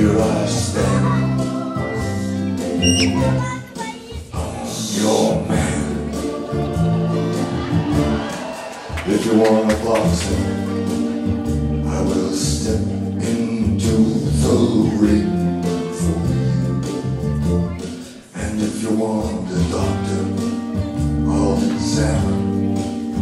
here I stand. I'm your man. If you wanna blossom, I will step into the ring for you. And if you want a doctor, I'll examine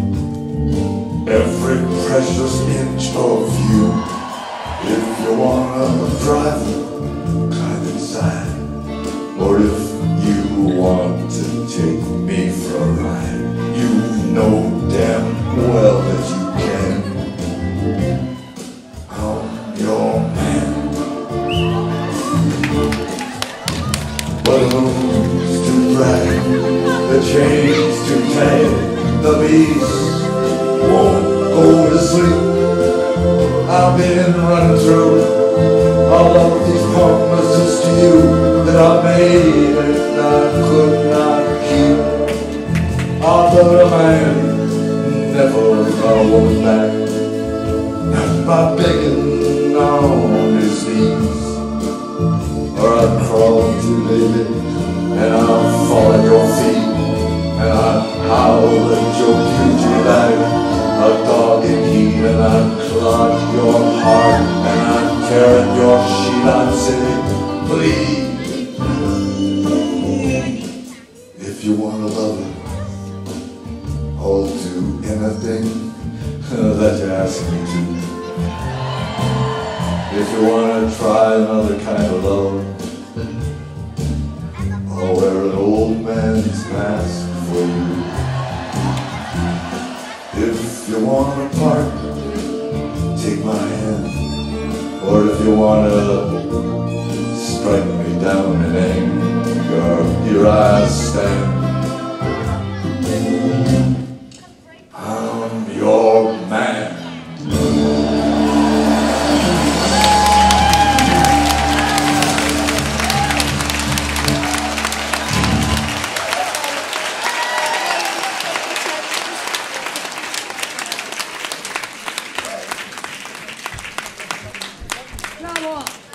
every precious inch of you. If you want a driver, drive inside. Or if you want to take me for a ride, you know damn well that you can. I'm your man. Balloons to drag, the chains to tag, the beast won't go to sleep. I've been running through all of these promises to you that I made and I could not keep. Although a man never got a woman back, not by begging on his knees. Or I'd crawl to you, baby, and I'll fall at your feet, and I'd howl at your beauty like a dog in heat, and I'd clog your heart, and I'd tear at your sheet. I'd say, please. If you want a lover, I'll do anything that you ask me to. If you want to try another kind of love, I'll wear an old man's mask for you. If you want a partner, take my hand. Or if you want to strike me down in anger, here I stand. I'm your man. Bravo!